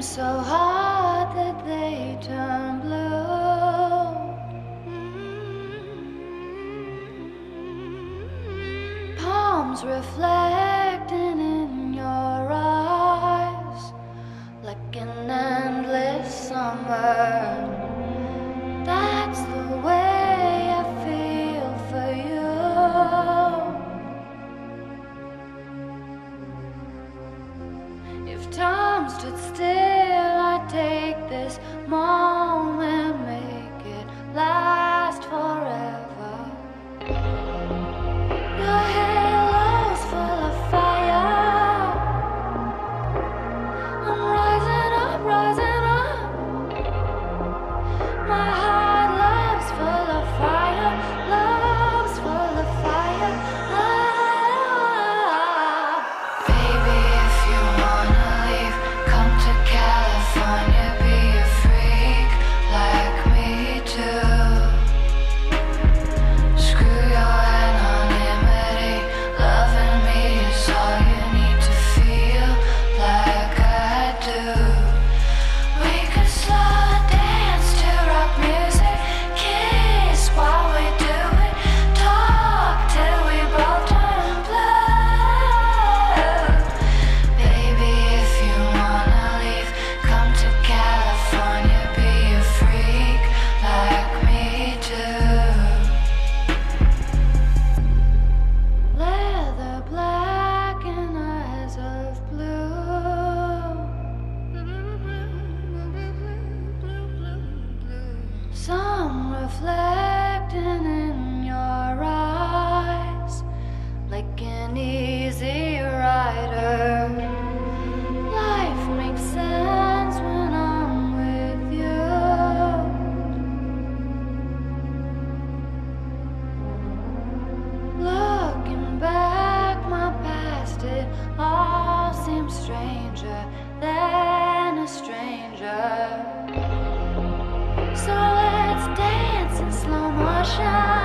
so hot that they turn blue. Palms reflecting in your eyes like an endless summer. That's the way I feel for you. If time stood still, I'd take this moment, make it last forever. Your halo's full of fire. I'm rising up, rising up. My heart love's full of fire, love's full of fire. Baby, if you wanna leave, come to California, be a freak like me too. Screw your anonymity, loving me is all you need to feel like I do. We could slow dance to rock music, kiss while we do it, talk till we both turn blue. Baby, if you wanna leave, come to California, be a freak like me too. Leather black and eyes of blue. Some reflecting in your eyes like an easy rider. Life makes sense when I'm with you. Looking back, my past, it all seems stranger than a stranger. So let's dance in slow motion.